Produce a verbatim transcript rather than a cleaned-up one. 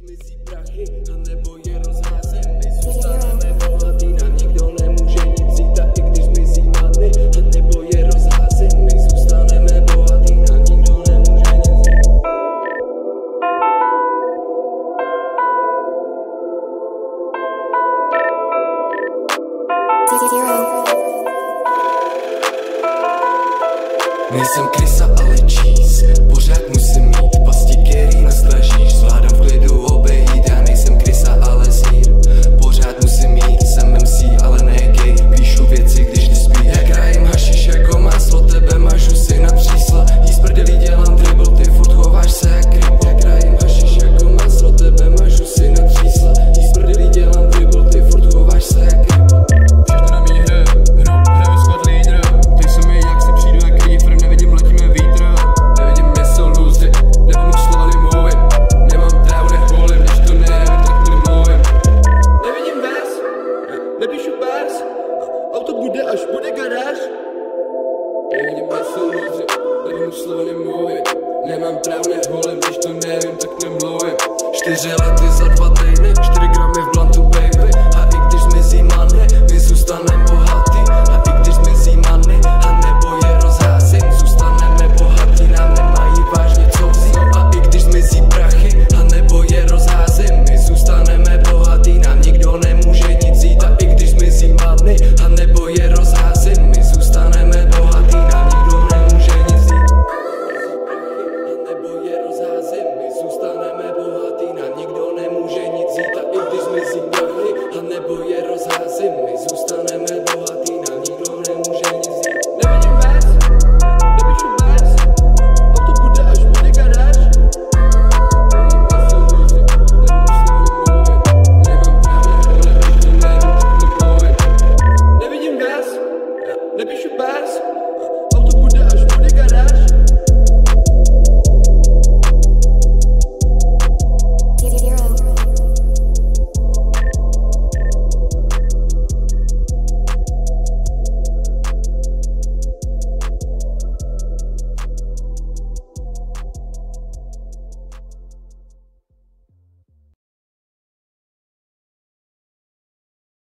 zmizí prachy, anebo je rozházem, my zůstaneme bohatý, nám nikdo nemůže nic vzít. A i když zmizí mladny, anebo je rozházem, my zůstaneme bohatý, nám nikdo nemůže nic vzít. Nejsem krysa, ale cheese. Pořád musím mít pasti, který nastražíš. Zvládám v klidu obejít, já nejsem krysa, ale zír. Pořád musím mít, jsem em cé, ale ne gay. Píšu věci, když nespí. Jak rájím hašiš jako máslo, tebe mažu si na přísla. Jí z prdelí dělám dribble, ty furt chováš se jak ryb. Jak rájím hašiš jako máslo, tebe mažu si na přísla. Jí z prdelí dělám dribble, ty furt chováš se jak ryb. Všechno na mý hry, hru, hraju squad leader. Ty se mi jak si přijdu jak reefer, nevidím letíme vítr. Nevidím město lůzy, nemám slova nemluvím. Nemám trávu, neholím, když to nevím, tak nemluvím. Nevidím vás, nepíšu bars, auto bude, až bude garáž. Nevidím město lůzy, nemám slova nemluvím. Nemám trávu, neholím, když to nevím, tak nemluvím. Čtyři lety za dva týdny, čtyři gramy v blantu baby. A i když zmizí money, my zůstaneme bohatý. A i když zmizí money, anebo je rozházím, zůstaneme bohatý, nám nemají vážně co vzít. A i když zmizí prachy, anebo je rozházím, my zůstaneme bohatý, nám nikdo nemůže nic vzít. A i když zmizí money, anebo je rozházím, my zůstaneme bohatý, nám nikdo nemůže nic vzít. Anebo je rozházím, my zůstaneme bohatý, nám nikdo nemůže nic vzít. A i když zmizí prachy, anebo je rozházím, my zůstaneme bohatý, nám nikdo nemůže nic vzít. Nevidím vás, nepíšu bars, auto bude, až bude garáž. Nevidím vás, nepíšu bars,